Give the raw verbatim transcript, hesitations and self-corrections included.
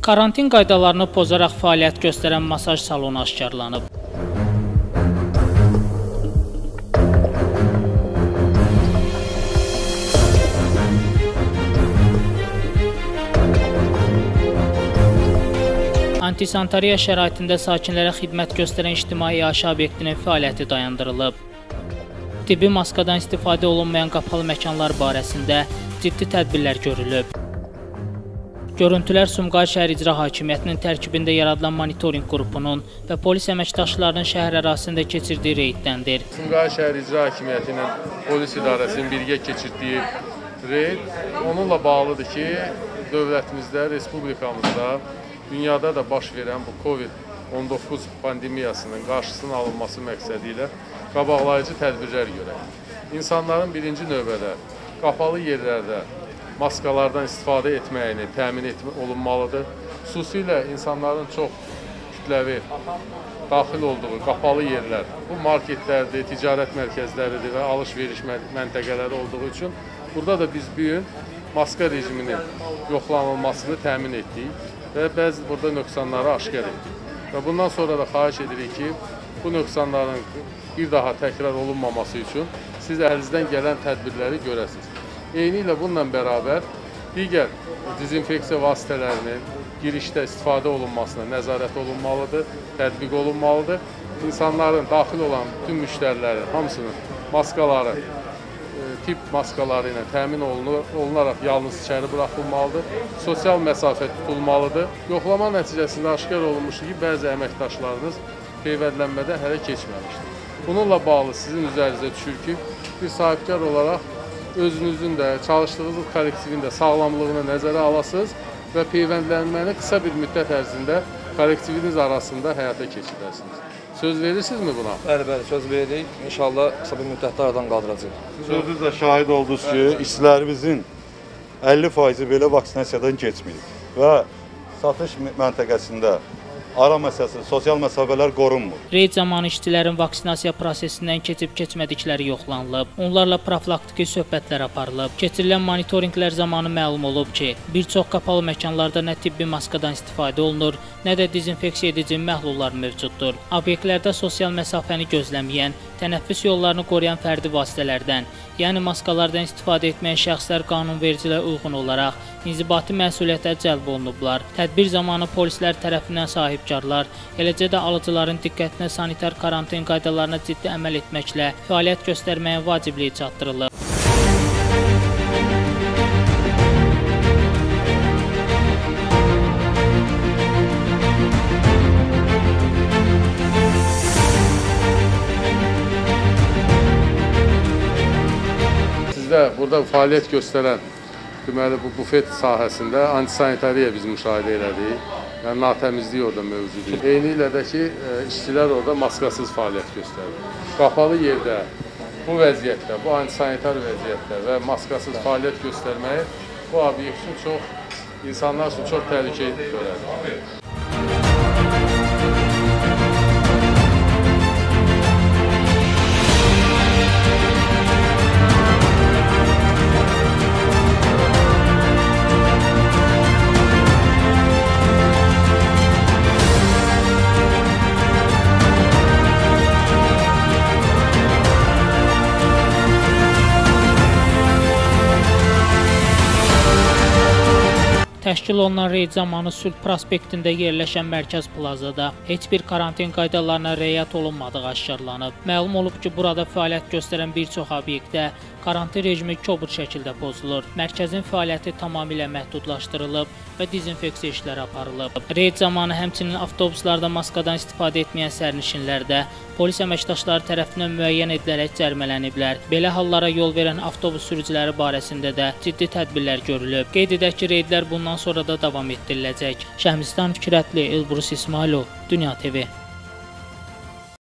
Karantin qaydalarını pozaraq fəaliyyət göstərən masaj salonu aşkarlanıb. Antisantariya şəraitində sakinlərə xidmət göstərən ictimai yaşayış obyektinin fəaliyyəti dayandırılıb. Tibbi maskadan istifadə olunmayan qapalı məkanlar barəsində ciddi tədbirlər görülüb. Görüntülər Sumqayıt şəhər İcra Hakimiyyətinin tərkibində yaradılan monitorinq qrupunun və polis əməkdaşlarının şəhər ərazisində keçirdiyi reydəndir. Sumqayıt şəhər İcra Hakimiyyətinin polis idarəsinin birgə keçirdiyi reyd onunla bağlıdır ki, dövlətimizdə, respublikamızda, dünyada da baş verən bu Covid on doqquz pandemiyasının qarşısının alınması məqsədi ilə qabaqlayıcı tədbirlər görək. İnsanların birinci növbədə qapalı yerlərdə maskalardan istifadə etməyini təmin olunmalıdır. Xüsusilə insanların çox kütləvi daxil olduğu qapalı yerlər, bu marketlərdir, ticarət mərkəzləridir və alış-veriş məntəqələri olduğu üçün burada da biz bu gün maska rejiminin yoxlanılmasını təmin etdik və bəzi burada nöqsanları aşkar etdik. Və bundan sonra da xahiş edirik ki, bu nöqsanların bir daha təkrar olunmaması üçün siz əlinizdən gələn tədbirləri görəsiniz. Eyni ilə bununla bərabər digər dezinfeksiya vasitələrinin girişdə istifadə olunmasına nəzarət olunmalıdır, tətbiq olunmalıdır. İnsanların daxil olan bütün müştərilərin hamısının maskaları, tip maskaları ilə təmin olunaraq yalnız içəri buraxılmalıdır. Sosial məsafə tutulmalıdır. Yoxlama nəticəsində aşkar olunmuşdur ki, bəzi əməkdaşlarınız peyvəndlənmədən hələ keçməmişdir. Bununla bağlı sizin üzərinizə düşür ki, bir sahibkar olaraq özünüzün də, çalışdığınız kollektivin də sağlamlığını nəzərə alasınız və peyvəndlənməni qısa bir müddət ərzində kollektiviniz arasında həyata keçirəsiniz. Söz verirsinizmi buna? Bəli, bəli, söz veririk. İnşallah qısa bir müddətdə aradan qaldıracaq. Siz özünüz də şahid oldunuz ki, işçilərimizin əlli faizi belə vaksinasiyadan keçməyib və satış məntəqəsində ara məsələsi, sosial məsafələr qorunmur. Reyd zamanı işçilərin vaksinasiya prosesindən keçib keçmədikləri yoxlanılıb. Onlarla profilaktiki söhbətlər aparılıb. Keçirilən monitorinqlər zamanı məlum olub ki, bir çox qapalı məkanlarda nə tibbi maskadan istifadə olunur, nə də dezinfeksiya edici məhlullar mövcuddur. Obyektlərdə sosial məsafəni gözləməyən, tənəffüs yollarını qoruyan fərdi vasitələrdən, yəni maskalardan istifadə etməyən şəxslər qanunvericilə uyğun olaraq inzibati məsuliyyətə cəlb olunublar. Tədbir zamanı polislər tərəfindən sahibkarlar, eləcə də alıcıların diqqətinə sanitar karantin qaydalarına ciddi əməl etməklə fəaliyyət göstərməyə vacibliyi çatdırılıb. Sizdə burada fəaliyyət göstərən deməli, bu bufet sahəsində antisanitariya biz müşahidə elədik. Yəni, natəmizlik orada mövcuddur. Eyni ilə də ki, işçilər orada maskasız fəaliyyət göstərir. Qapalı yerdə, bu vəziyyətdə, bu antisanitar vəziyyətdə və maskasız fəaliyyət göstərməyi bu obyekt üçün çox, insanlar üçün çox təhlükəli görədir. Təşkil olunan reyd zamanı Sülh prospektində yerləşən mərkəz plazada heç bir karantin qaydalarına riayət olunmadığı aşkarlanıb. Məlum olub ki, burada fəaliyyət göstərən bir çox obyektdə karantin rejimi kobud şəkildə pozulur. Mərkəzin fəaliyyəti tamamilə məhdudlaşdırılıb və dezinfeksiya işləri aparılıb. Reyd zamanı həmçinin avtobuslarda maskadan istifadə etməyən sərnişinlər də polis əməkdaşları tərəfindən müəyyən edilərək cərimələniblər. Belə hallara yol verən avtobus sürücüləri barəsində də ciddi tədbirlər görülüb. Qeyd edək ki, reydlər bundan sonra da davam etdiriləcək. Şəhmistan Fikrətli, Elbrus İsmailov, Dünya T V.